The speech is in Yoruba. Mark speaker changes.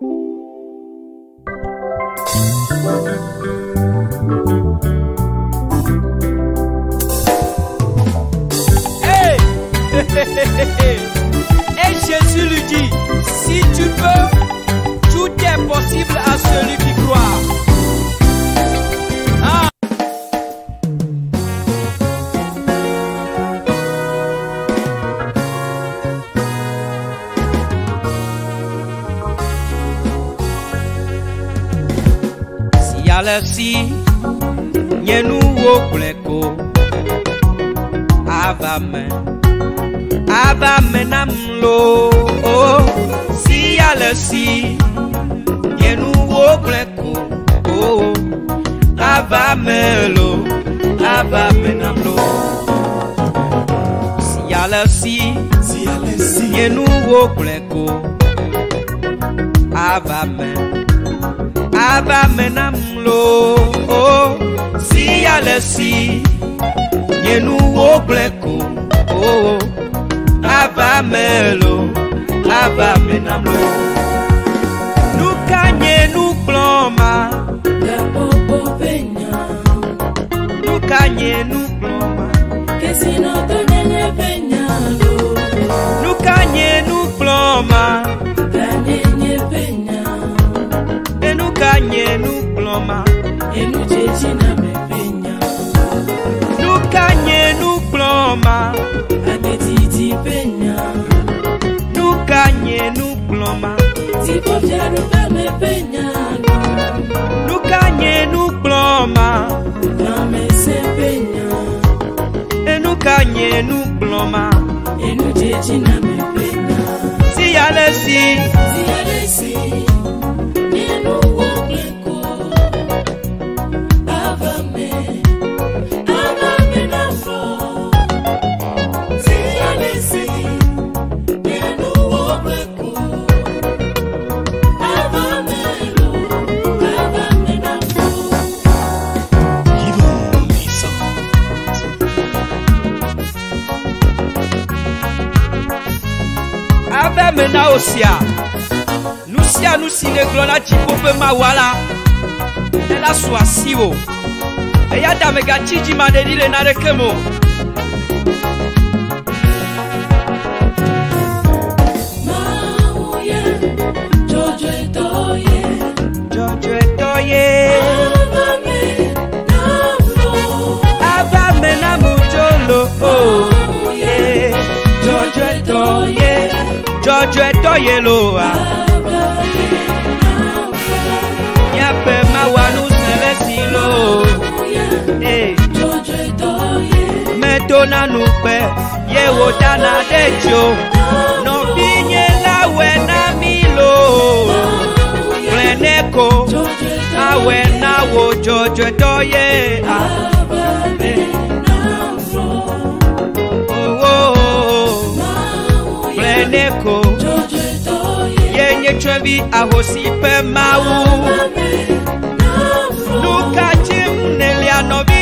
Speaker 1: Et Jésus lui dit, si tu peux, tout est possible à celui qui croit. Ah. Si y a le si, n'y nous au pleco, avame. Aba menamlo, oh, si a le si, yenu wo bleko, oh, aba melo, aba menamlo. Si a le si, yenu wo bleko, aba menamlo, oh, si a le si, yenu wo bleko, oh. Aba melo, aba menamlo. Nou kanye nou ploma,
Speaker 2: la popo peña.
Speaker 1: Nou kanye nou ploma,
Speaker 2: que si no te nene peña lo.
Speaker 1: Nou kanye nou ploma,
Speaker 2: La nene peña.
Speaker 1: e nou kanye nou ploma,
Speaker 2: E no chechina me peña.
Speaker 1: Nou kanye nou ploma,
Speaker 2: A que titi peña.
Speaker 1: nou kanye nou ploma,
Speaker 2: Si por ya no me peña lo.
Speaker 1: nou kanye nou ploma,
Speaker 2: No me se peña.
Speaker 1: e nou kanye nou ploma.
Speaker 2: E no chechina me peña.
Speaker 1: Si y a le si,
Speaker 2: Si a le si, ni no hueco. Hágame na flor. Si a le si, ni no hueco. Hágame na flor.
Speaker 1: ave mena osia. Nous si ne glona chipope mawala. Ela swasiwo. Eya damega chiji madedile na rekemo.
Speaker 2: Mauye, Jojo etoye.
Speaker 1: Jojo etoye.
Speaker 2: Hágame na flor.
Speaker 1: Ava mena mujolo. Oh, yeah. Jojo etoye. Jojo etoye loa. Nyape mawanu selesilo. Eh. Metona nupe. Yewo dana dejo. No binye lawe na milo. Pleneko. Awe na wo Jojo etoye. Pleneko. Yenye chwevi ahosi pe mawu. Nuka chim nelia novi.